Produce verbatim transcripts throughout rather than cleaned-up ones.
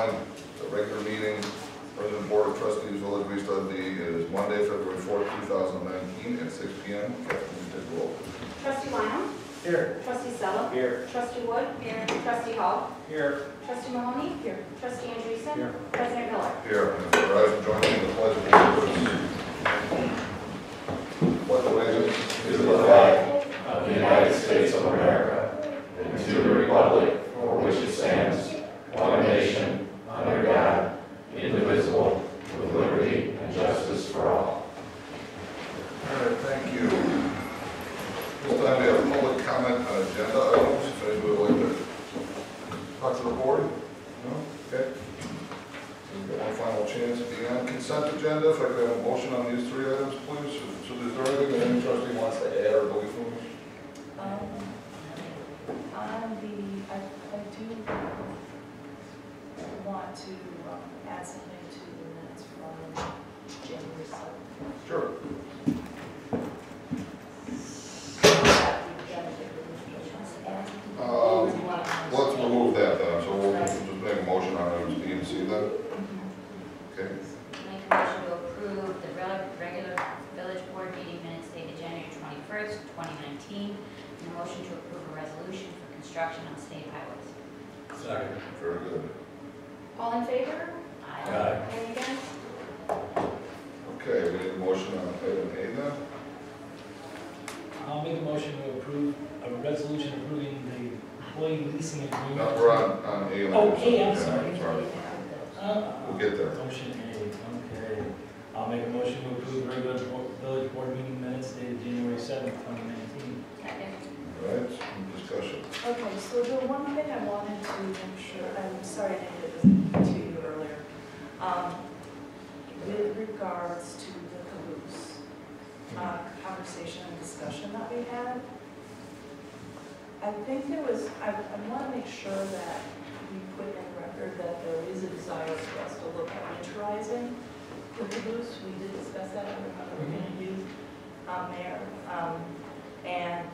calling the regular meeting, President Board of Trustees, Village of East Dundee. It is Monday, February fourth, two thousand nineteen at six P M Kathleen, take the roll. Trustee Lynham. Here. Trustee Sella. Here. Trustee Wood. Here. Trustee Hall. Here. Trustee Mahoney. Here. Trustee Andreessen. Here. President Miller. Here, and if you rise and join me in the pledge of allegiance. Pledge allegiance to the flag of the United States of America and to the republic for which it stands, one nation, under God, indivisible, with liberty and justice for all. All right, thank you. This time we have public comment on agenda items. If anybody would like to talk to the board? No? Okay. We've got one final chance at the end. Consent agenda, if I could have a motion on these three items, please. So is there anything that any trustee wants to add or delete from this? Um, on the, I, I do want to um, add something to the minutes from January seventh. Sure. Um, let's remove that then, so we'll just make a motion on items B and C then. Okay. Make a motion to approve the rel- regular village board meeting minutes dated January twenty-first, twenty nineteen, and a motion to approve a resolution for construction on state highways. Second. Very good. All in favor? Aye. Any against? Okay, we need a motion on item A then. I'll make a motion to approve a resolution approving the employee leasing agreement. No, we're on, on A. Oh, A, I'm Yeah, sorry. sorry. Uh, We'll get there. Motion A, okay. I'll make a motion to approve the regular bo- village board meeting minutes dated January seventh, twenty nineteen. Second. All right, some discussion. Okay, so the one thing I wanted to make sure, I'm sorry I didn't get this to you earlier. Um, with regards to the caboose, uh, conversation and discussion that we had, I think there was, I, I want to make sure that we put in record that there is a desire for us to look at winterizing the caboose. We did discuss that in another interview, um, Mayor. Um, and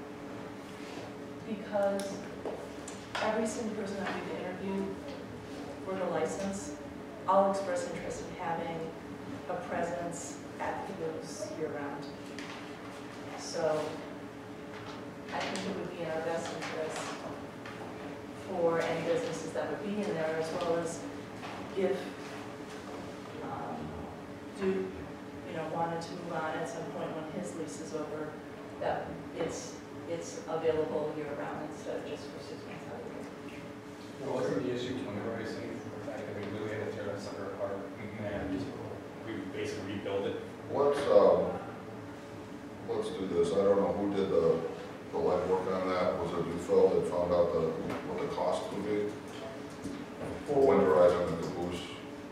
because every single person that we've interviewed for the license, all express interest in having a presence at the caboose year-round. So I think it would be in our best interest for any businesses that would be in there, as well as if um, Duke, you know, wanted to move on at some point when his lease is over, that it's it's available year-round instead of just for six months out of the year. Well, wasn't the issue winterizing the fact that we really had to tear that sucker apart and we basically rebuild it? Let's, um, let's do this. I don't know who did the, the legwork on that. Was it you, Phil, that found out the, what the cost would be for winterizing the caboose?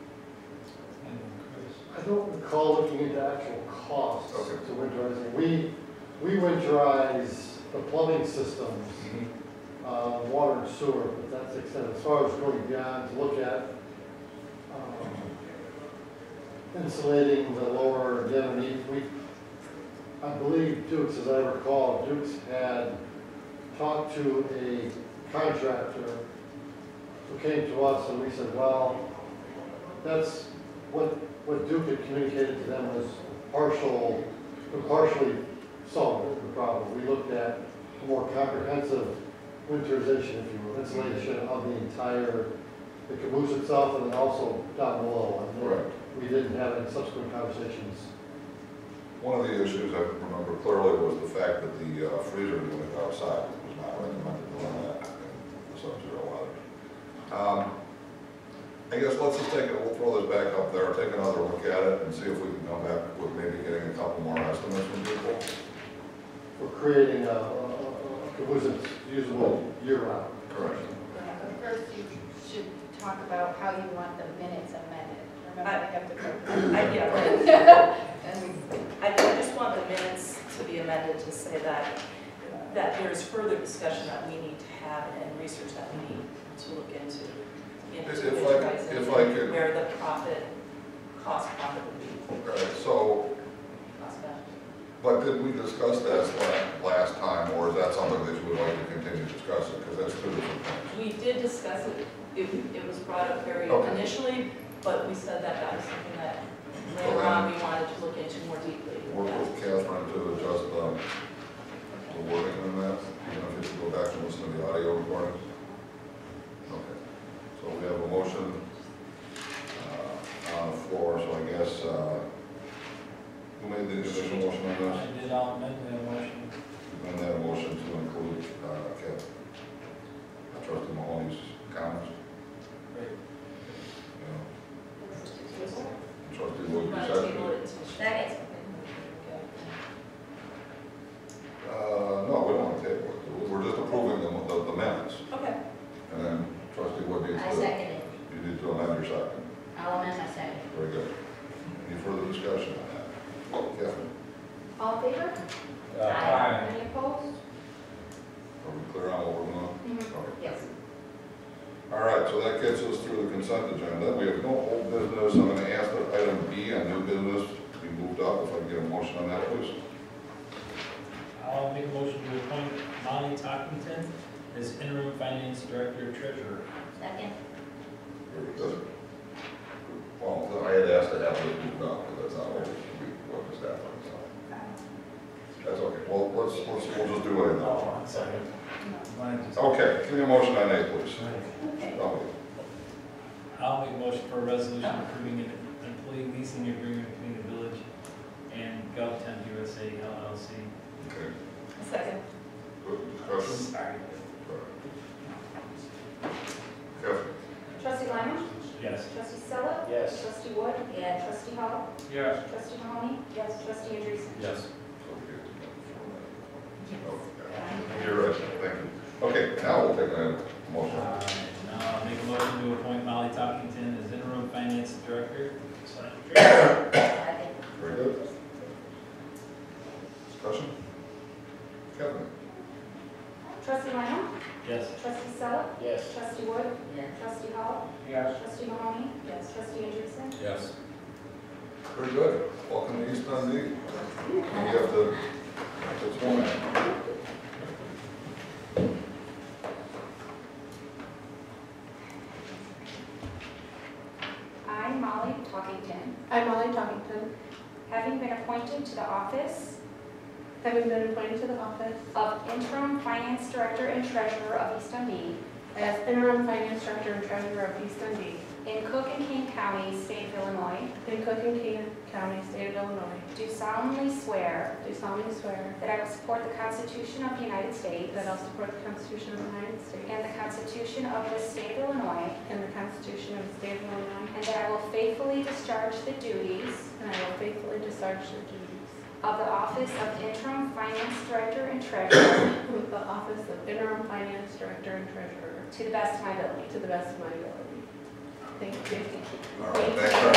I don't recall looking into actual costs Okay. to winterizing. We, we winterize the plumbing systems, Mm-hmm. uh, water and sewer, but that's the extent. As far as going beyond to look at um, insulating the lower and the underneath, we, I believe Dukes, as I recall, Dukes had talked to a contractor who came to us and we said, well, that's what, what Duke had communicated to them was partial, partially solved the problem. We looked at a more comprehensive winterization, if you will, insulation of the entire, the caboose itself and then also down below. And Right. we didn't have any subsequent conversations. One of the issues I remember clearly was the fact that the uh, freezer unit outside was not recommended doing that in the sub-zero weather. Um, I guess let's just take it, we'll throw this back up there, take another look at it and see if we can come back with maybe getting a couple more estimates from people. We're creating a, a, a caboose that's usable year-round. Correct. Yeah, but first you should talk about how you want the minutes amended. Remember, I have to go. I, yeah, right. I, I just want the minutes to be amended to say that, that there's further discussion that we need to have and research that we need to look into. into If I- winterizing if I could- Where the profit, cost profit would be. Right, so, Cost benefit. but did we discuss that la- last time, or is that something that you would like to continue discussing? Because that's two different things. We did discuss it it, it was brought up very Okay. initially, but we said that that was something that later on we wanted to look into more deeply. Work with Catherine to adjust um, the wording on that, you know, if you have to go back and listen to the audio recordings. Okay, so we have a motion uh, on the floor, so I guess, uh, who made the initial motion on this? I did, I'll amend the motion. And then a motion to include, uh, Kev, trustee Mahoney's comments, Great. you know. Trustee We Wood, want you to second? table it until. Second. Uh, no, we don't want to table it, we're just approving the, the, the minutes, Okay. and then trustee Wood needs I to, second it. you need to amend your second. I'll amend my second. Very good. Any further discussion on that? Catherine, All in favor? Aye. Any opposed? are we clear on what we're doing? Mm-hmm. Okay. Yes. All right, so that gets us through the consent agenda. We have no old business. I'm going to ask that item B on new business to be moved up. If I can get a motion on that, please. I'll make a motion to appoint Molly Talkington as interim finance director treasurer. Second. Very good. Well, I had asked to have it moved up, but that's not what we, what was that one, so. That's okay. Well, let's, let's, we'll just do it now. Oh, sorry. Mine just- Okay, give me a motion on A, please. Okay. Oh, I'll make a motion for a resolution approving an employee leasing agreement between the village and GovTemp U S A L L C. okay. Second. Good discussion. Sorry. Catherine? Trustee Lyman? Yes. Trustee Sella? Yes. Trustee Wood? Yes. Trustee Hall? Yes. Trustee Mahoney? Yes. Trustee Andreessen? Yes. Okay. You're right, thank you. Okay, now we'll take a motion. Uh, Now I'll make a motion to appoint Molly Talkington as interim finance director. slash treasurer. Second. Very good. Discussion? Kevin? Trustee Lyman? Yes. Trustee Sella? Yes. Trustee Wood? Yes. Trustee Hall? Yes. Trustee Mahoney? Yes. Trustee Andreessen? Yes. Very good. Welcome to East Dundee. And you have to, it's one. I, Molly Talkington, I, Molly Talkington, having been appointed to the office having been appointed to the office of interim finance director and treasurer of East Dundee as interim finance director and treasurer of East Dundee in Cook and King County, state of Illinois, in Cook and King County, state of Illinois, do solemnly swear do solemnly swear that I will support the Constitution of the United States that I'll support the Constitution of the United States and the Constitution of the state of Illinois, and the Constitution of the state of Illinois, and that I will faithfully discharge the duties and I will faithfully discharge the duties of the office of interim finance director and treasurer of the office of interim finance director and treasurer to the best of my ability. to the best of my ability. Thank you. All right, thanks very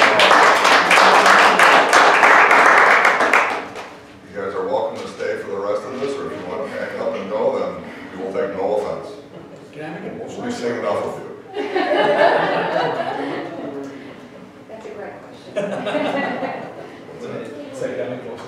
much. You guys are welcome to stay for the rest of this, or if you want to hang up and go, then we will take no offense. Can I make a We'll be seeing enough of you. That's a great question. It's like that closer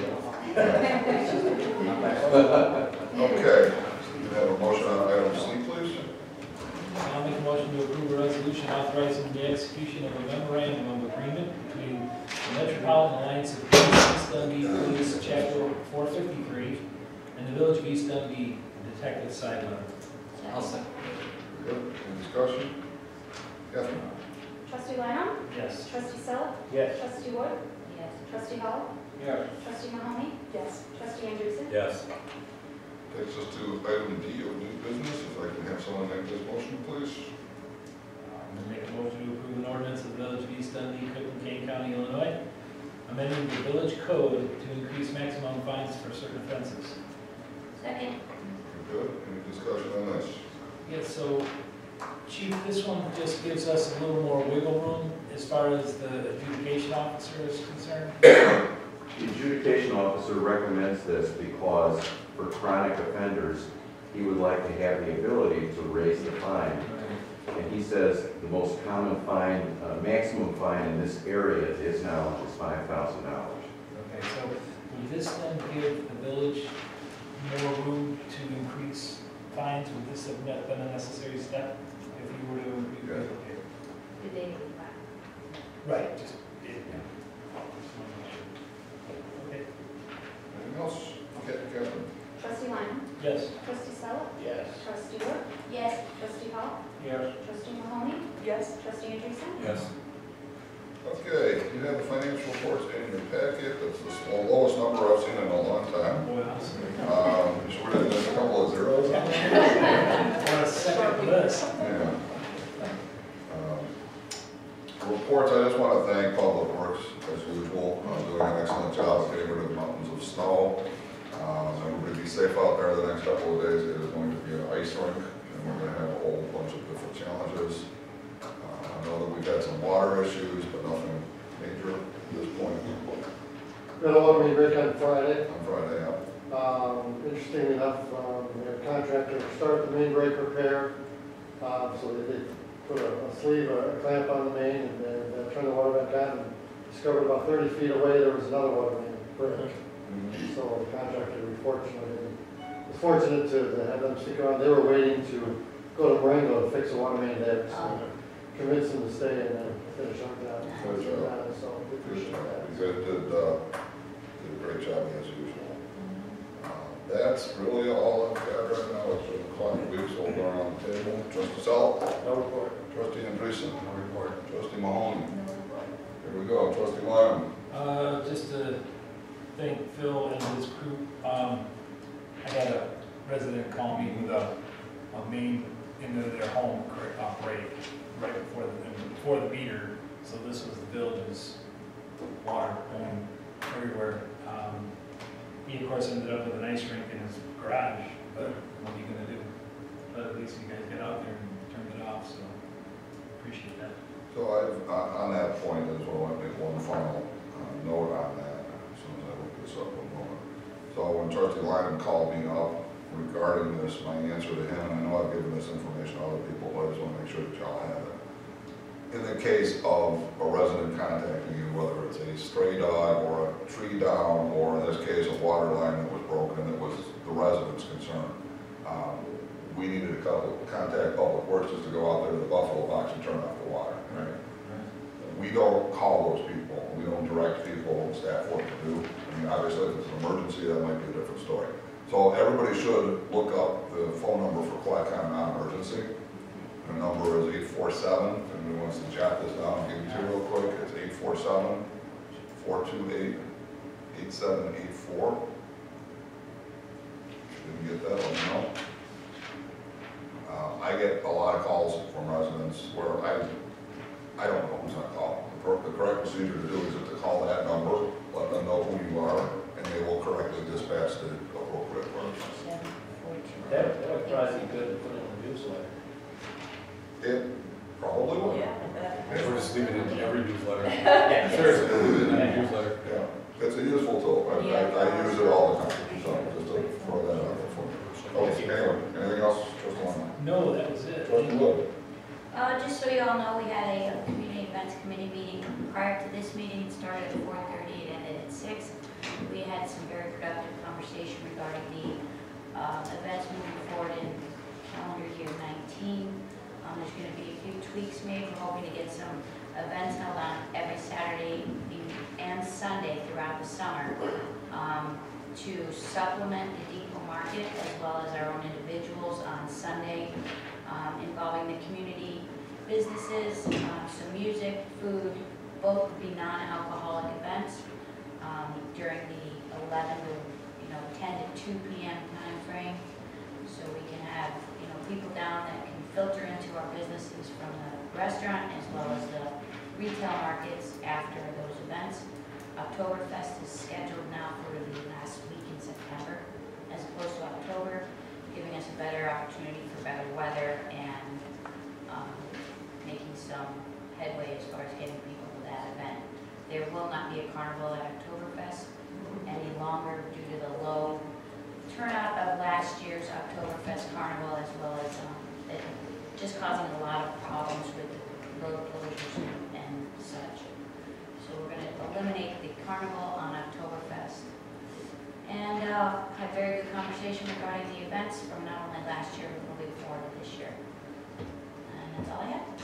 Okay, you have a motion on item C, please? I'll make a motion to approve a resolution authorizing the execution of a memorandum of agreement between the Metropolitan Alliance of Police East Dundee Police Chapter four fifty-three and the Village of East Dundee Detective Sideline. I'll second. Very good. Any discussion? Catherine? Trustee Lanham? Yes. Trustee Sella? Yes. Trustee Wood? Yes. Trustee Hall? Yes. Trustee Mahoney? Yes. Trustee Andreessen? Yes. Takes us to item D of new business. If I can have someone make this motion, please. I'm going to make a motion to approve an ordinance of the Village of East Dundee, Cook and Kane County, Illinois, amending the village code to increase maximum fines for certain offenses. Second. Very good. Any discussion on this? Yeah, so, Chief, this one just gives us a little more wiggle room as far as the adjudication officer is concerned. The adjudication officer recommends this because for chronic offenders, he would like to have the ability to raise the fine. And he says the most common fine, uh, maximum fine in this area is now is five thousand dollars. Okay, so would this then give the village more room to increase fines? Would this have been a necessary step if you were to Right, just, yeah. Okay. Anything else? Okay, Catherine? Trustee Lyman? Yes. Trustee Sella? Yes. Trustee Wood? Yes. Trustee Hall? Yes. Trustee Mahoney? Yes. Trustee Andreessen? Yes. Okay, you have the financial reports in your packet. That's the small- lowest number I've seen in a long time. Boy, I'm sorry. Um, so we're gonna a couple of zeros on there. What a second list. Yeah. Um, Reports, I just want to thank Public Works, as usual, uh, doing an excellent job of getting rid of the mountains of snow. Um, Everybody be safe out there the next couple of days. It is going to be an ice rink, and we're going to have a whole bunch of different challenges. Uh, I know that we've had some water issues, but nothing major at this point. We had a water main break on Friday. On Friday, yeah. Um, interestingly enough, um, we had a contractor start the main break repair. Um, so they did put a, a sleeve, a clamp on the main, and then uh, turned the water back on, and discovered about thirty feet away there was another water main break. So the contractor, we fortunately, was fortunate to, to have them stick around. They were waiting to go to Marengo to fix a water main there, so convinced them to stay and then finish up that. Good job. Uh, So we appreciate that. You guys did, uh, did a great job as usual. Uh, That's really all I've got right now. It's been a quiet week, so we'll go around the table. Trustee Sell? No report. Trustee Andreessen? No report. Trustee Mahoney? Here we go. Trustee Lyman? Uh, just to thank Phil and his crew. Um, I had a resident call me with a, a main into their home correct operate right before the, before the meter. So this was the village's water going everywhere. Um, he of course ended up with an ice rink in his garage, but what are you gonna do? But at least you guys got out there and turned it off, so appreciate that. So I've, on on that point, I just want to make one final uh, note on that, as soon as I look this up in a moment. So when Trustee Lyman called me up regarding this, my answer to him, and I know I've given this information to other people, but I just want to make sure that y'all have it. In the case of a resident contacting you, whether it's a stray dog or a tree down, or in this case, a water line that was broken, that was the resident's concern, um, we needed to couple, contact Public Works just to go out there to the Buffalo box and turn off the water. Right? We don't call those people. We don't direct people, staff what to do. I mean, obviously, if it's an emergency, that might be a different story. So everybody should look up the phone number for Qualcomm non-emergency. The number is eight four seven, if anyone wants to jot this down, I'll give it to you real quick. It's eight four seven, four two eight, eight seven eight four. Didn't get that, let me know. Uh, I get a lot of calls from residents where I, I don't know who's gonna call. The cor- The correct procedure to do is to call that number, let them know who you are, and they will correctly dispatch the appropriate person. Seven, four, two. That, that would probably be good to put in the newsletter. It probably will. Yeah, I bet. If we're just leaving it in every newsletter. Yeah, Seriously, leave it in every newsletter. Yeah, it's a useful tool. I, I, I use it all the time, so just to throw that out there for you. Okay, anyway, anything else, Trustee Lyman? No, that was it. Trustee Wood? Uh, just so you all know, we had a uh, community events committee meeting prior to this meeting. It started at four thirty, it ended at six. We had some very productive conversation regarding the, uh, events moving forward in calendar year nineteen. Um, there's gonna be a few tweaks made. We're hoping to get some events held on every Saturday and Sunday throughout the summer, um, to supplement the depot market as well as our own individuals on Sunday, um, involving the community businesses, um, some music, food, both would be non-alcoholic events, um, during the eleven to, you know, ten to two P M time frame. So we can have, you know, people down that can filter into our businesses from the restaurant as well as the retail markets after those events. Oktoberfest is scheduled now for the last week in September as opposed to October, giving us a better opportunity for better weather and um, making some headway as far as getting people to that event. There will not be a carnival at Oktoberfest any longer due to the low turnout of last year's Oktoberfest carnival, as well as um, it just causing a lot of problems with road closures and such. So we're going to eliminate the carnival on Oktoberfest. And uh, had very good conversation regarding the events from not only last year, but moving forward to this year. And that's all I have.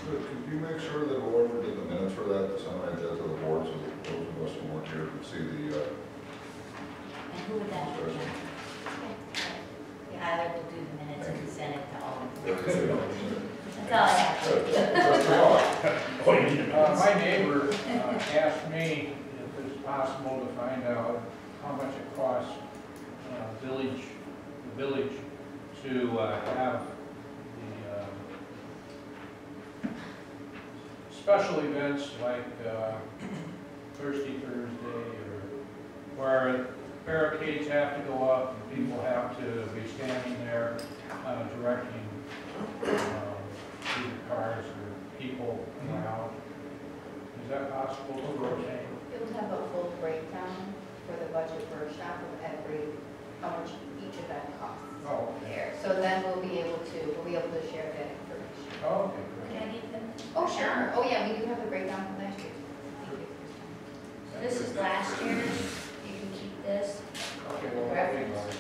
Good. Could you make sure that whoever did the minutes for that, disseminate that to the board so that those of us who weren't here can see the, uh, And who would that be? Yeah, I like to do the minutes and send it to all. That's all I have. Uh, my neighbor uh, asked me if it's possible to find out how much it costs uh, village, the village to uh, have the uh, special events like uh, Thirsty Thursday, or where barricades have to go up and people have to be standing there uh, directing um, either cars or people around. Is that possible to rotate? You'll have a full breakdown for the budget workshop of every, how much each event costs Oh, there. So then we'll be able to, we'll be able to share that information. oh, okay, Can I get them? Oh, sure. Oh, yeah, we do have the breakdown from last year. Thank you. So this is last year's, you can keep this. okay, well, that'd be nice.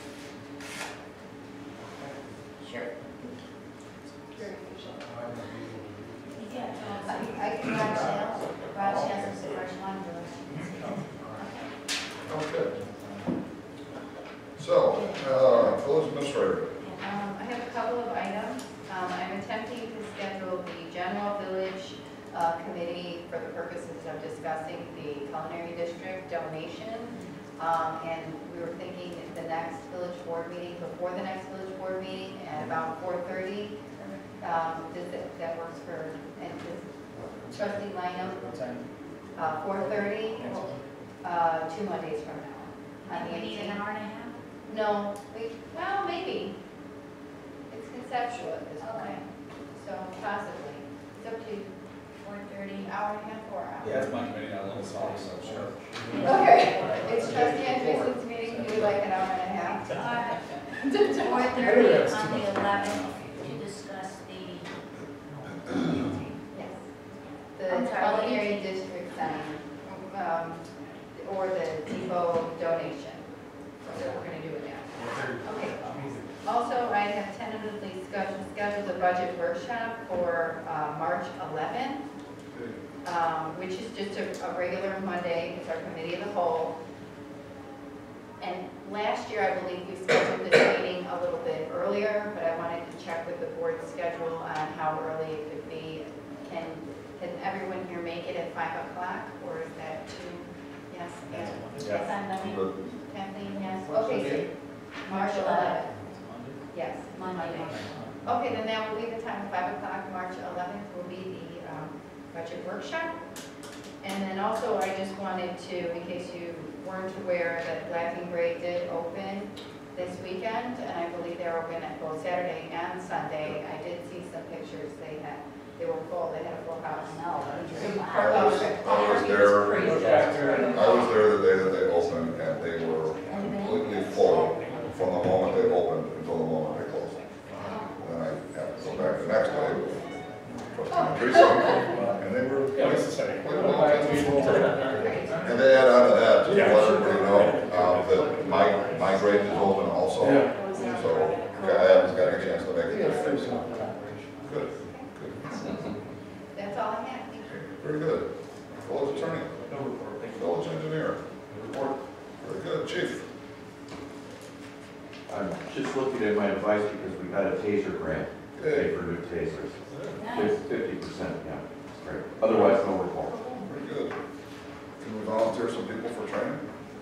Sure. Very efficient. I'm gonna be able to- Yeah. I I can write down, Rob Chancellor's the first one, Lewis. okay. So, uh, village administrator. Um, I have a couple of items. Um, I'm attempting to schedule the general village uh, committee for the purposes of discussing the culinary district donation. Um, and we were thinking the next village board meeting, before the next village board meeting at about four thirty. Um, does that, that works for, and does trustee Lineham, What time? uh, four thirty, uh, two Mondays from now. On the We need an eighteenth. hour and a half? No, we, well, maybe. It's conceptual at this Okay. point, so possibly. It's up to you, Four thirty. hour and a half, four hours. Yeah, it's my committee, not a little small, so sure. Okay, it's trustee Andrews' meeting, do you like an hour and a half? Four thirty on the eleventh to discuss the, Yes. The I'm sorry. culinary district center, um, or the depot donation. So we're gonna do it now. Okay. Also, I have tentatively scheduled, scheduled a budget workshop for uh, March eleventh, um, which is just a, a regular Monday. It's our committee of the whole. And last year, I believe we scheduled this meeting a little bit earlier, but I wanted to check with the board's schedule on how early it could be. Can, can everyone here make it at five o'clock, or is that too? Yes, yes. yes, I'm Monday, Kathleen, yes. What's the Okay, date? so March eleventh, yes. Monday. Okay, then that will be the time, five o'clock, March eleventh will be the um, budget workshop. And then also, I just wanted to, in case you weren't aware, that Laughing Break did open this weekend, and I believe they're open at both Saturday and Sunday. I did see some pictures, they had, they were full, they had a full house. No. I was, I was there, Okay. I was there the day that they opened, and they were completely full from the moment they opened until the moment they closed. Then I had to go back the next day, trustee Andreessen, and they were Yeah, it's the same. quite well attended. And they add on to that, just to let everybody know, uh, that my, my grade is open also. So, I haven't got a chance to make it. Good, good. That's all I have. Thank you. Very good. Village attorney. No report. Village engineer. No report. Very good. Chief. I'm just looking at my advice because we've had a taser grant to pay for new tasers. Nice. Fifty percent, yeah, great. Otherwise, no report. Very good. Can we volunteer some people for training?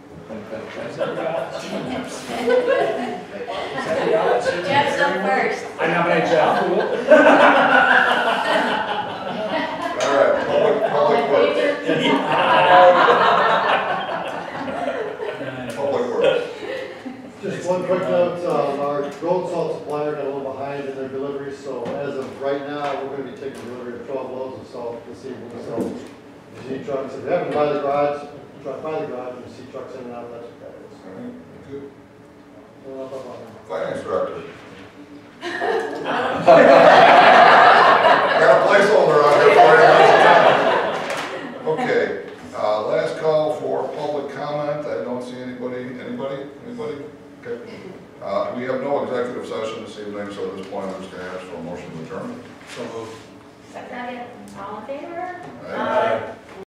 Jeff's up first. I nominate Jeff. All right, public, public works. Public works. Just one quick note, um, our gold salt supplier got a little behind in their delivery, so as of right now, we're gonna be taking delivery of twelve loads of salt this evening, so if you see trucks, if you happen to buy the garage, drive by the garage, you see trucks in and out, that's what that is. All right, good. Well, up, up, up. Finance director. Got a placeholder on here for you. Okay, uh, last call for public comment. I don't see anybody, anybody, anybody? Okay. Uh, we have no executive session this evening, so at this point, I'm just gonna ask for a motion to adjourn. So moved. Second. all in favor? Aye.